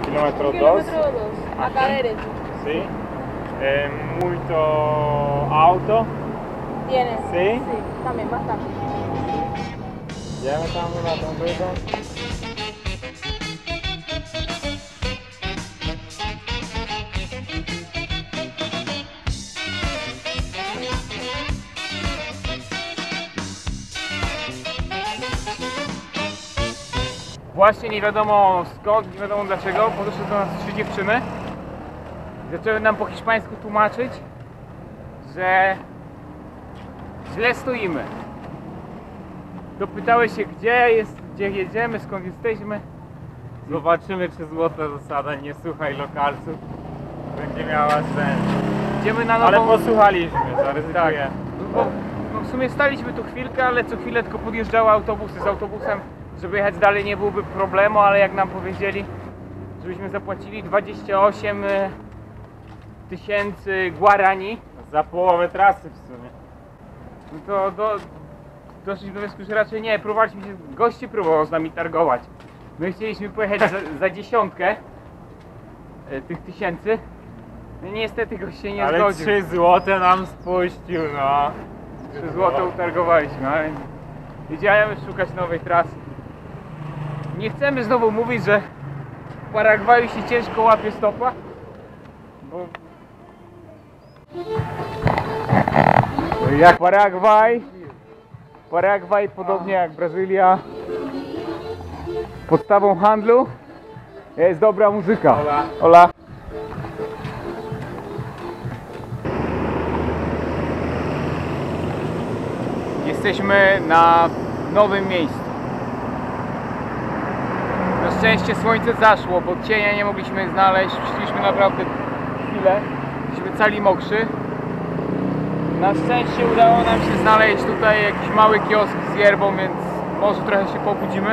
kilómetro Un dos. kilómetro o dos, acá derecho. Sí. Muito alto. ¿Tiene? Sí. Sí, también bastante. Ya me estamos dando ruido. Właśnie nie wiadomo skąd, nie wiadomo dlaczego, podeszły do nas 3 dziewczyny i zaczęły nam po hiszpańsku tłumaczyć, że źle stoimy. Dopytały się gdzie jedziemy, skąd jesteśmy. Zobaczymy, czy złota zasada nie słuchaj lokalców będzie miała sens. Idziemy na nową... Ale posłuchaliśmy, zaryzykuję. Tak. Bo w sumie staliśmy tu chwilkę, ale co chwilę tylko podjeżdżały autobusy. Z autobusem, żeby jechać dalej, nie byłoby problemu, ale jak nam powiedzieli, żebyśmy zapłacili 28 tysięcy guarani za połowę trasy w sumie. No to doszliśmy do wniosku, że raczej nie. Próbowaliśmy się, goście próbował z nami targować. My chcieliśmy pojechać za dziesiątkę tych tysięcy. No niestety gość się nie zgodził. Ale 3 złote nam spuścił, no. 3 złote utargowaliśmy, ale idziemy szukać nowej trasy. Nie chcemy znowu mówić, że w Paragwaju się ciężko łapie stopa, bo jak Paragwaj podobnie jak Brazylia, podstawą handlu jest dobra muzyka. Hola. Hola. Jesteśmy na nowym miejscu. Na szczęście słońce zaszło, bo cienia nie mogliśmy znaleźć. Szliśmy naprawdę chwilę. Byliśmy cali mokrzy. Na szczęście udało nam się znaleźć tutaj jakiś mały kiosk z yerbą, więc może trochę się pobudzimy.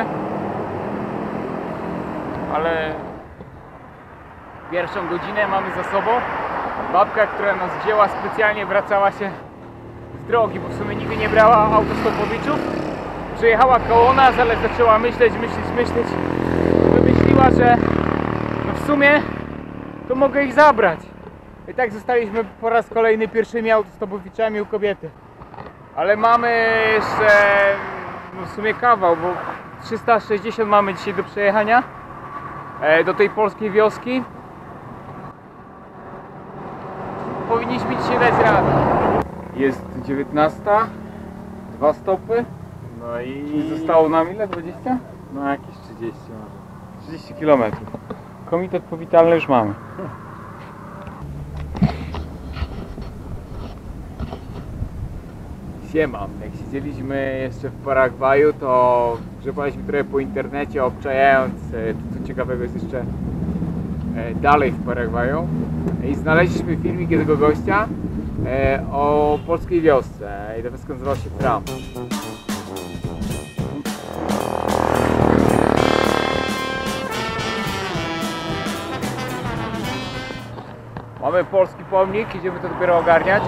Ale pierwszą godzinę mamy za sobą. Babka, która nas wzięła specjalnie, wracała się z drogi, bo w sumie nigdy nie brała autostopowiczów. Przejechała koło nas, ale zaczęła myśleć. Wymyśliła, że no w sumie to mogę ich zabrać. I tak zostaliśmy po raz kolejny pierwszymi autostopowiczami u kobiety. Ale mamy jeszcze no w sumie kawał, bo 360 mamy dzisiaj do przejechania do tej polskiej wioski. Powinniśmy dzisiaj dać radę. Jest 19, 2 stopy. No i zostało nam ile? 20? No jakieś 30 może. 30 km. Komitet powitalny już mamy. Siema. Jak siedzieliśmy jeszcze w Paragwaju, to grzebaliśmy trochę po internecie, obczajając co ciekawego jest jeszcze dalej w Paragwaju. I znaleźliśmy filmik jednego gościa o polskiej wiosce. I to wszystko nazywało się Tram. Mamy polski pomnik, idziemy to dopiero ogarniać.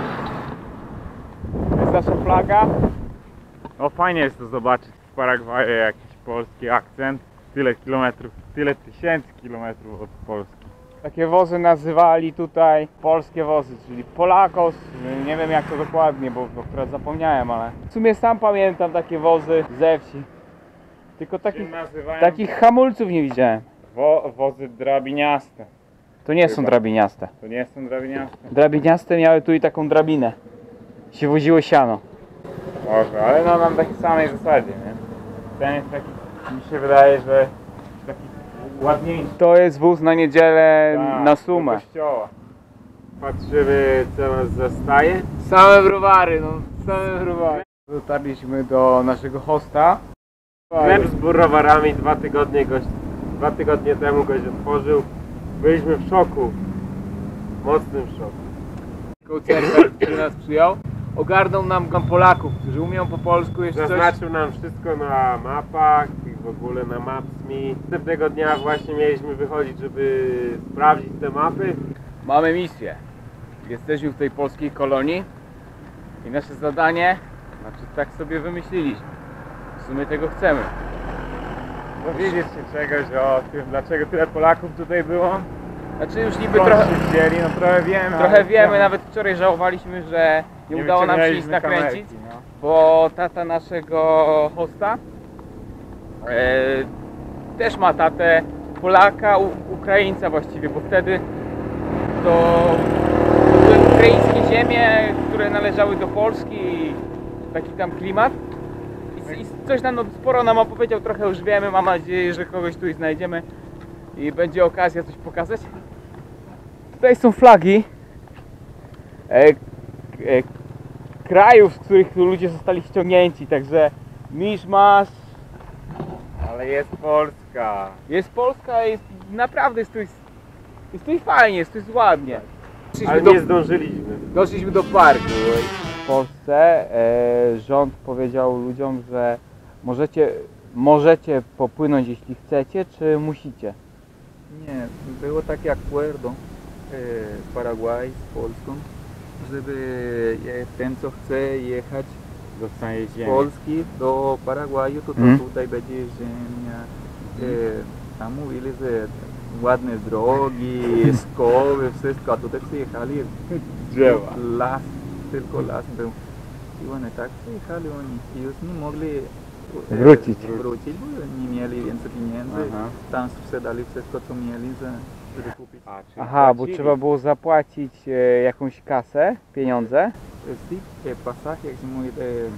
To jest nasza flaga. No fajnie jest to zobaczyć w Paragwaju jakiś polski akcent. Tyle kilometrów, tyle tysięcy kilometrów od Polski. Takie wozy nazywali tutaj polskie wozy, czyli Polakos. Nie wiem jak to dokładnie, bo akurat zapomniałem, ale w sumie sam pamiętam takie wozy ze wsi. Tylko takich hamulców nie widziałem. Wozy drabiniaste. To nie są drabiniaste. To nie są drabiniaste. Drabiniaste miały tu i taką drabinę. Się woziło siano. Może, ale no na takiej samej zasadzie, nie? Ten jest taki, mi się wydaje, że taki ładniejszy. To jest wóz na niedzielę na sumę. Do kościoła. Patrzymy co nas zostaje. Same browary, no same browary. Dotarliśmy do naszego hosta. Sklep z browarami 2 tygodnie temu goś otworzył. Byliśmy w szoku. Mocnym szoku. Kołcerber, który nas przyjął, ogarnął nam Polaków, którzy umieją po polsku jeszcze zaznaczył nam wszystko na mapach i w ogóle na Maps.me. Następnego dnia właśnie mieliśmy wychodzić, żeby sprawdzić te mapy. Mamy misję. Jesteśmy w tej polskiej kolonii i nasze zadanie, znaczy tak sobie wymyśliliśmy. W sumie tego chcemy. dowiedzieć się czegoś o tym, dlaczego tyle Polaków tutaj było. Znaczy już niby Skąd trochę, się wzięli, no trochę wiemy. trochę ale wiemy, nawet wczoraj żałowaliśmy, że nie udało nam się nic wyciągnęliśmy nakręcić, kamerki, no. bo tata naszego hosta też ma tatę Polaka, Ukraińca właściwie, bo wtedy to były ukraińskie ziemie, które należały do Polski i taki tam klimat. I coś nam, no, sporo nam opowiedział, trochę już wiemy, mam nadzieję, że kogoś tu znajdziemy i będzie okazja coś pokazać. Tutaj są flagi krajów, z których tu ludzie zostali ściągnięci, także miszmasz. Ale jest Polska. Jest Polska, jest naprawdę jest tu fajnie, jest tu ładnie. Ale nie zdążyliśmy. Doszliśmy do parku. W Polsce rząd powiedział ludziom, że możecie popłynąć jeśli chcecie, czy musicie? Nie, było takie acuerdo Paraguay z Polską, żeby ten, co chce jechać Dostanie z ziemię. Polski do Paragwaju, to tutaj będzie ziemia. Tam mówili, że ładne drogi, skowy, wszystko, a tutaj przyjechali Drzewa. las, tylko las był. I bueno, tak przyjechali oni i już nie mogli Wrócić. wrócić, bo nie mieli więcej pieniędzy. Aha. Tam sprzedali wszystko, co mieli, żeby kupić. Aha, bo trzeba było zapłacić jakąś kasę, pieniądze. Sí, pasaje, jak się mówi,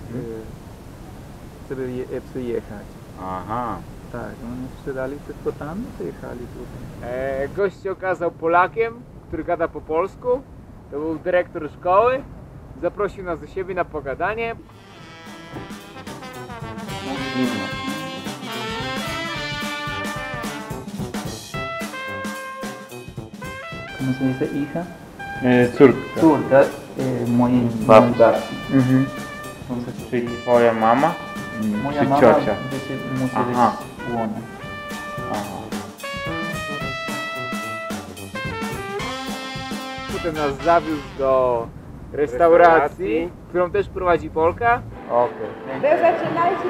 żeby przyjechać. Aha. Tak, oni sprzedali wszystko tam i przyjechali tutaj. Gość się okazał Polakiem, który gada po polsku. To był dyrektor szkoły. Zaprosił nas do siebie na pogadanie. ¿Cómo se dice hija? Córka. Córka, mojej Babcia. Mhm. Czyli twoja mama? Moja Czy mama ciocia? musi Aha. być ona. Aha. Potem nas zawiózł do restauracji, którą też prowadzi Polka. Okej. Wy zaczynajcie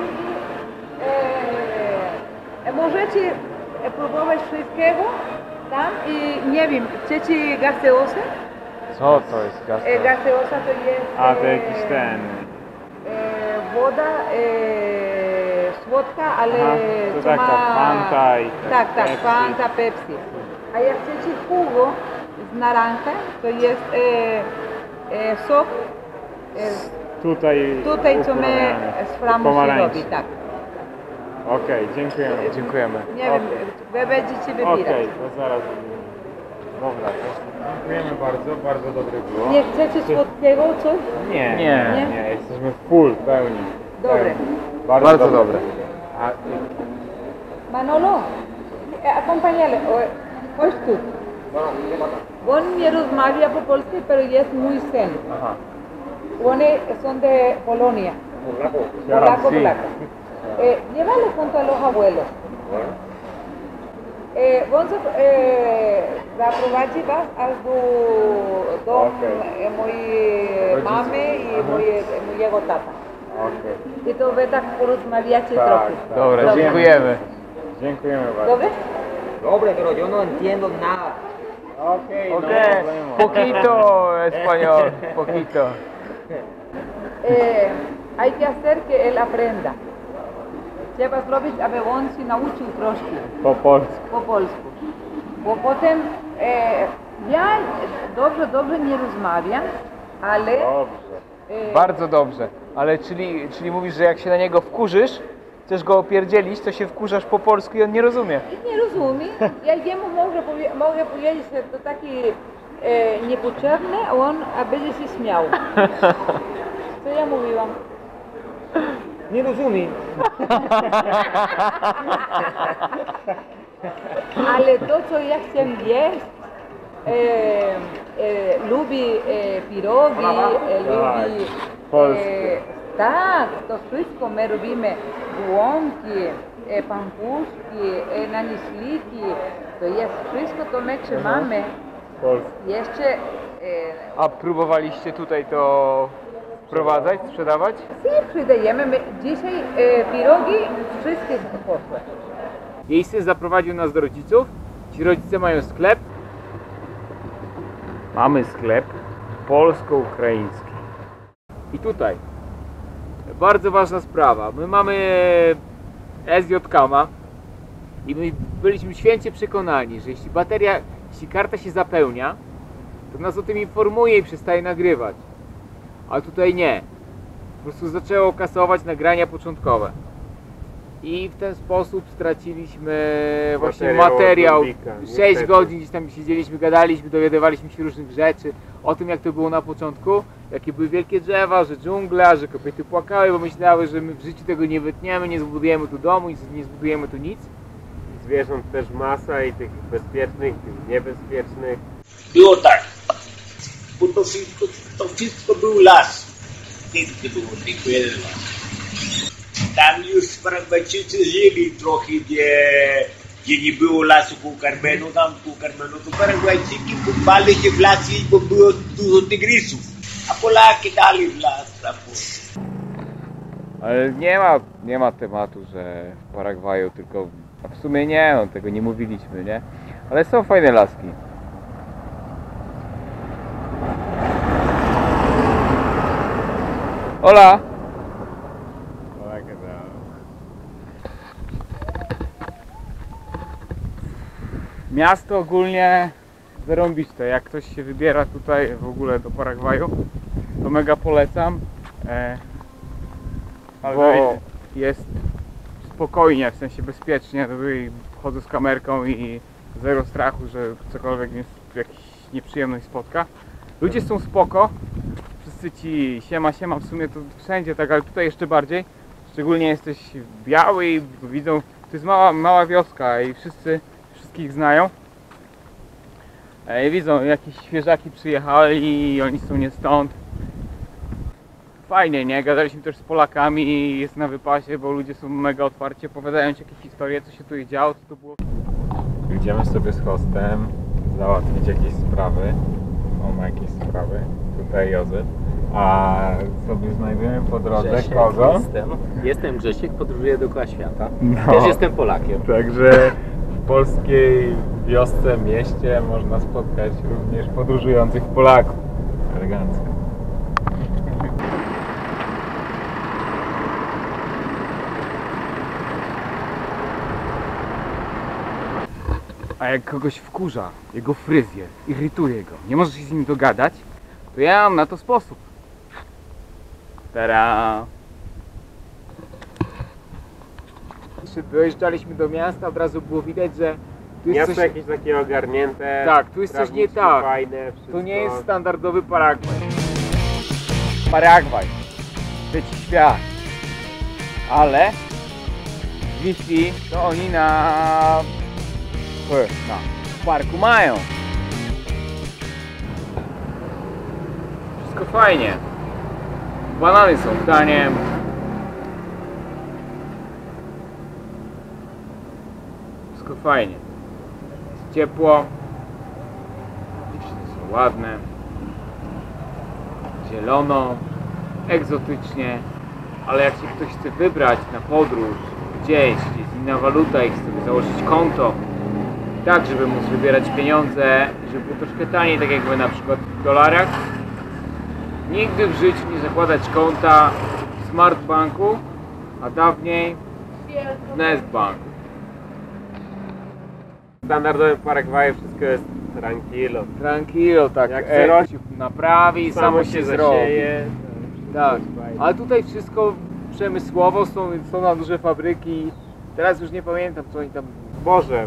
i możecie próbować wszystkiego tam i nie wiem, chcecie gaseosę? Co to jest gastronomia? Gaseosa to jest A, to jakiś ten... woda słodka, ale Aha, to co taka ma... Fanta i Tak, Pepsi. Fanta, Pepsi. A jak chcecie jugo z naranja, to jest sok tutaj co my z framusi pomarańczy. robi, tak. Okej, dziękujemy. Dziękujemy. Nie wiem, wy będziecie wybierać. Okej, to zaraz. Dobra, to dziękujemy bardzo, bardzo dobre było. Nie chcecie słodkiego coś? Nie, Nie. nie, jesteśmy full, pełni. Dobre. Pełni. Bardzo dobre. A, Manolo, acompáñale, chodź tu. On nie rozmawia po polsku, pero jest muy zen. aha. Oni son de Polonia. Polaco, Sí. polaco. Llévalo junto a los abuelos. Vamos a prowadzić was aż do domu mojej mamy i mojego tata. Okej. I to wy tak porozmawiacie Tak, trochę. tak. Dobra, dziękujemy. Dziękujemy bardzo. Dobre? Dobre, pero yo no entiendo nada. Okej, no Okay. problemu. Poquito español, poquito. Hay que hacer que él aprenda. Trzeba zrobić, aby on się nauczył troszkę Po polsku. po polsku. Bo potem ja dobrze nie rozmawiam, ale Dobrze. Bardzo dobrze. Ale czyli mówisz, że jak się na niego wkurzysz, chcesz go opierdzielić, to się wkurzasz po polsku i on nie rozumie. nie rozumie. Ja jemu mogę powiedzieć, że to taki niepotrzebny, a on będzie się śmiał. Co ja mówiłam? Nie rozumiem. Ale to, co ja chcę jeść, lubi pirogi, lubi... polskie. Tak, to wszystko my robimy. Błonki, pampuszki, naniśliki, to jest wszystko, to my trzymamy. Polsku. Jeszcze... A próbowaliście tutaj to wprowadzać, sprzedawać? Przydajemy. My dzisiaj pirogi wszystkie poszły. Jej syn zaprowadził nas do rodziców. Ci rodzice mają sklep. Mamy sklep polsko-ukraiński. I tutaj bardzo ważna sprawa. My mamy SJ-Kama i my byliśmy święcie przekonani, że jeśli karta się zapełnia, to nas o tym informuje i przestaje nagrywać. A tutaj nie. Po prostu zaczęło kasować nagrania początkowe. I w ten sposób straciliśmy właśnie materiał. 6 godzin gdzieś tam siedzieliśmy, gadaliśmy, dowiadywaliśmy się różnych rzeczy o tym, jak to było na początku, jakie były wielkie drzewa, że dżungla, że kobiety płakały, bo myślały, że my w życiu tego nie wytniemy, nie zbudujemy tu domu, nie zbudujemy tu nic. Zwierząt też masa i tych bezpiecznych, tych niebezpiecznych. Było tak, bo to wszystko był las. Piękny było, tylko jeden las. Tam już Paragwajczycy żyli trochę, gdzie nie było lasu koło Carmenu, to Paragwajczyki kupali się w lasie, bo było dużo tygrysów, a Polaki dali w las. Ale nie ma tematu, że w Paragwaju tylko... A w sumie nie, no tego nie mówiliśmy, nie? Ale są fajne laski. Hola! Miasto ogólnie zarąbiste. Jak ktoś się wybiera tutaj w ogóle do Paragwaju, to mega polecam. Bo jest spokojnie, w sensie bezpiecznie. Tutaj chodzę z kamerką i zero strachu, że cokolwiek mnie jakaś nieprzyjemność spotka. Ludzie są spoko. Wszyscy ci siema, w sumie to wszędzie tak, ale tutaj jeszcze bardziej. Szczególnie jesteś biały i widzą, to jest mała wioska i wszystkich znają. I widzą, jakieś świeżaki przyjechali i oni są nie stąd. Fajnie, nie? Gadaliśmy też z Polakami i jest na wypasie, bo ludzie są mega otwarci, opowiadają ci jakieś historie, co się tu działo, co to było. Idziemy sobie z hostem załatwić jakieś sprawy. On ma jakieś sprawy. Tutaj Józef. A sobie znajdujemy po drodze Grzesiek kogo? Jestem Grzesiek, podróżuję dookoła świata. No. Też jestem Polakiem. Także w polskiej wiosce, mieście można spotkać również podróżujących Polaków. Elegancko. A jak kogoś wkurza, jego fryzjer, irytuje go, nie możesz się z nim dogadać, to ja mam na to sposób. Tada! Dojeżdżaliśmy do miasta, od razu było widać, że tu jest Miasto coś... jakieś takie ogarnięte. Tak, tu jest coś nie tak. Fajne, wszystko. To nie jest standardowy Paragwaj. Paragwaj. Trzeci świat. Ale Wi-Fi to oni na parku mają. Wszystko fajnie. Banany są tanie. Wszystko fajnie. Jest ciepło. Dziewczyny są ładne. Zielono. Egzotycznie. Ale jak się ktoś chce wybrać na podróż gdzieś, gdzie jest inna waluta i chce sobie założyć konto, tak żeby móc wybierać pieniądze, żeby było troszkę taniej, tak jakby na przykład w dolarach, nigdy w życiu nie zakładać konta w Smartbanku, a dawniej w Nestbanku. W standardowym Paragwaju wszystko jest tranquilo. Tranquilo, tak. Jak chce rośnie, naprawi i samo się zrobi. zasieje. Tak, ale tutaj wszystko przemysłowo, są na duże fabryki. Teraz już nie pamiętam, co oni tam... Boże.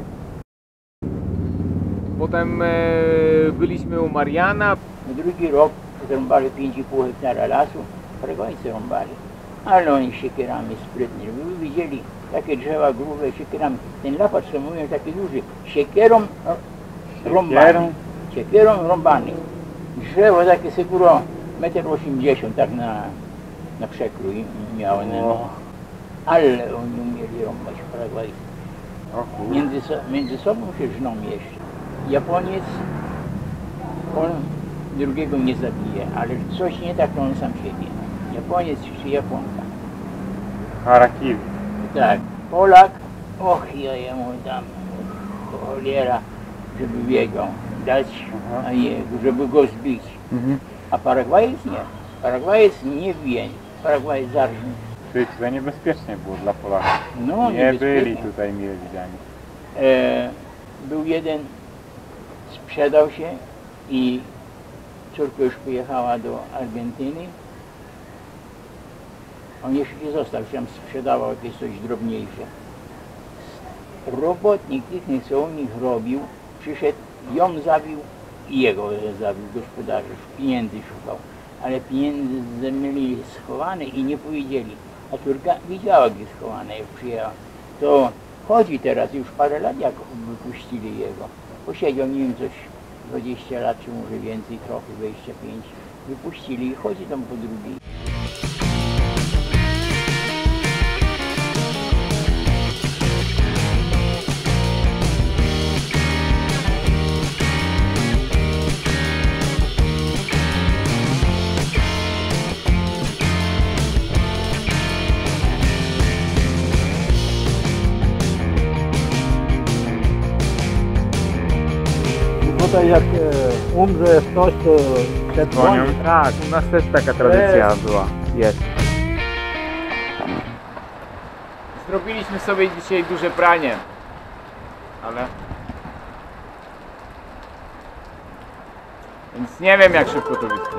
Potem byliśmy u Mariana. Drugi rok zrąbali 5,5 hektara lasu, Paragwajcy rąbali. Ale oni siekierami sprytni. Wy widzieli takie drzewa grube siekierami. Ten lapacz, co mówią, taki duży. Siekierą rąbany. Siekierą rąbany. Drzewo takie seguro 1,80 m, tak na przekrój miały. No. Ale oni umieli rąbać w Paragwaju. Między sobą się żną jeszcze. Japoniec, on drugiego nie zabije, ale coś nie tak, to on sam siebie. Japoniec czy Japonka. Harakiri. Tak, Polak Och, ja jemu dam cholera, żeby wiedział, dać, a jego, żeby go zbić. A Paragwajec nie. Paragwajec nie wie, Paragwajec zarżnie. Czyli tutaj niebezpiecznie było dla Polaków. No, Nie niebezpiecznie. byli tutaj mile widziani. Był jeden, sprzedał się i córka już pojechała do Argentyny. On jeszcze nie został, tam sprzedawał jakieś coś drobniejsze. Robotnik, tych co u nich robił, przyszedł, ją zabił i jego zabił, gospodarz, pieniędzy szukał. Ale pieniądze mieli schowane i nie powiedzieli. A córka widziała, gdzie schowane, jak przyjechała. To chodzi teraz, już parę lat jak wypuścili jego. Posiedział, nie wiem, coś 20 lat, czy może więcej, trochę, 25. Wypuścili i chodzi tam po drugiej. Tutaj jak umrze ktoś, to przed Dzwonią? Tak, u nas też taka tradycja była. Jest. Zrobiliśmy sobie dzisiaj duże pranie. Ale... Więc nie wiem, jak szybko to wyschnie.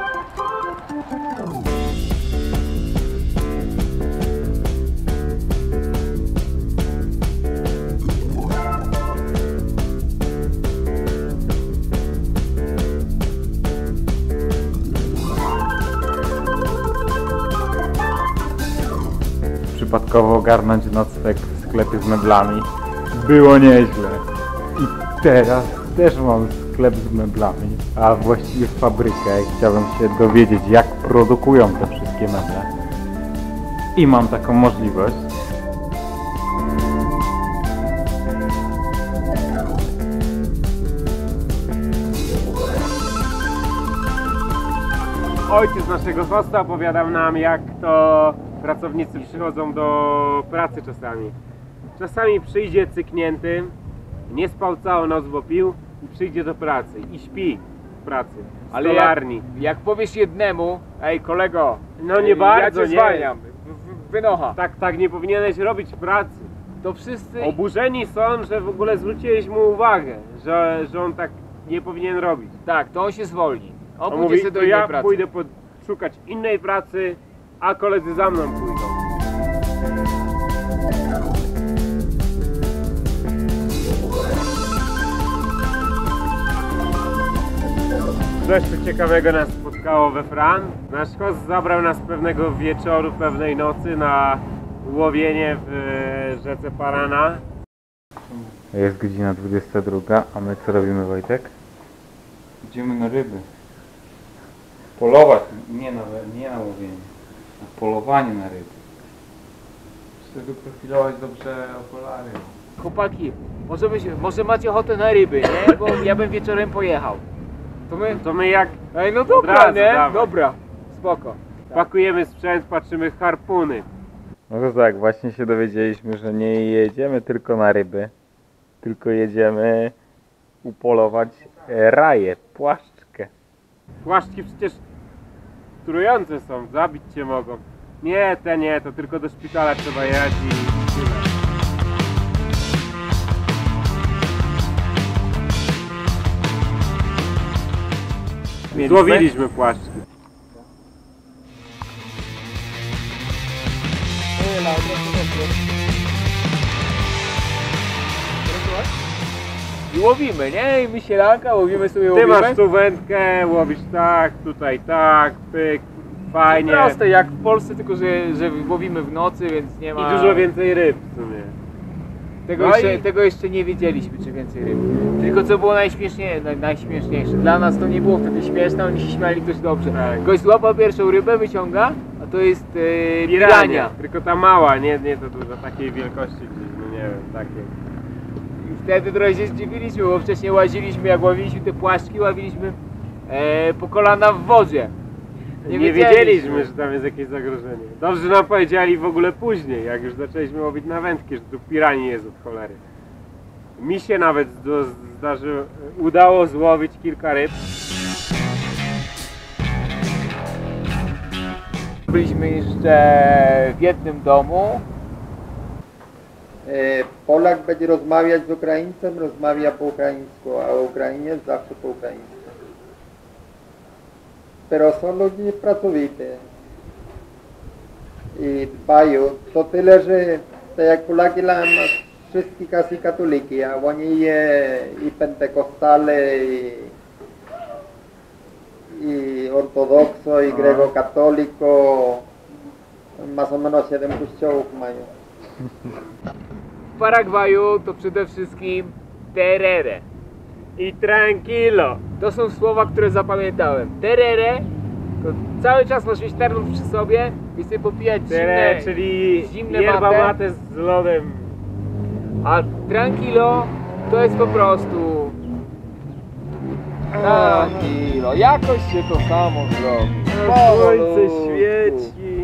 Przypadkowo ogarnąć nocleg w sklepie z meblami. Było nieźle. I teraz też mam sklep z meblami, a właściwie fabrykę i chciałbym się dowiedzieć, jak produkują te wszystkie meble. I mam taką możliwość. Ojciec naszego hosta opowiadał nam, jak to pracownicy przychodzą do pracy czasami. Czasami przyjdzie cyknięty, nie spał całą noc, bo pił i przyjdzie do pracy i śpi w pracy, w Ale stolarni. jak powiesz jednemu, ej kolego, No nie bardzo, ja cię nie. zwalniam, wynocha, Tak nie powinieneś robić pracy. to wszyscy... Oburzeni są, że w ogóle zwróciłeś mu uwagę, że on tak nie powinien robić. Tak, to on się zwolni. On On pójdzie mówi, sobie do to innej ja pracy. pójdę szukać innej pracy, a koledzy za mną pójdą. Coś tu ciekawego nas spotkało we Fran. Nasz host zabrał nas pewnego wieczoru, pewnej nocy na łowienie w rzece Parana. Jest godzina 22, a my co robimy, Wojtek? Idziemy na ryby. Polować, nie na łowienie, na polowanie na ryby. Muszę wyprofilować dobrze okulary. Chłopaki, może macie ochotę na ryby, nie? Bo ja bym wieczorem pojechał. To my jak Ej, no Od dobra, razu, nie? dawaj. Dobra, spoko. pakujemy sprzęt, patrzymy harpuny. No to tak, właśnie się dowiedzieliśmy, że nie jedziemy tylko na ryby, tylko jedziemy upolować raję, płaszczkę. Płaszczki przecież trujące są, zabić cię mogą. Nie, to tylko do szpitala trzeba jechać i tyle. Złowiliśmy płaszczki. I łowimy, nie? I my sielanka, łowimy sobie, Ty łowimy. masz tu wędkę, łowisz tak, tutaj tak, pyk, fajnie. Proste, jak w Polsce, tylko że łowimy w nocy, więc nie ma... I dużo więcej ryb w sumie. Tego jeszcze nie wiedzieliśmy, czy więcej ryb. Tylko co było najśmieszniejsze. Dla nas to nie było wtedy śmieszne, oni się śmiali dość dobrze. Tak. Gość złapał pierwszą rybę, wyciąga, a to jest pirania. Tylko ta mała, nie to dużo, takiej wielkości gdzieś, no nie wiem, takiej. I wtedy trochę się zdziwiliśmy, bo wcześniej łaziliśmy, jak łowiliśmy te płaszczki, łowiliśmy po kolana w wodzie. Nie wiedzieliśmy, że tam jest jakieś zagrożenie. Dobrze, że nam powiedzieli w ogóle później, jak już zaczęliśmy łowić na wędki, że tu piranii jest od cholery. Mi się nawet udało złowić kilka ryb. Byliśmy jeszcze w jednym domu. Polak będzie rozmawiać z Ukraińcem, rozmawia po ukraińsku, a Ukrainiec zawsze po ukraińsku. Pero są ludzie pracowity i dbają. To tyle, że tak jak Polaki mają wszystkie kasy katoliki, a oni i pentekostale, i ortodokso, i grego-katoliko, más o menos 7 kościołów mają. W Paragwaju to przede wszystkim terere I tranquilo. To są słowa, które zapamiętałem. Terere to cały czas masz mieć termos przy sobie i sobie popijać Tere, czyli zimne yerba mate. mate z lodem. A tranquilo to jest po prostu tranquilo. Jakoś się to samo zrobi. Słońce świeci.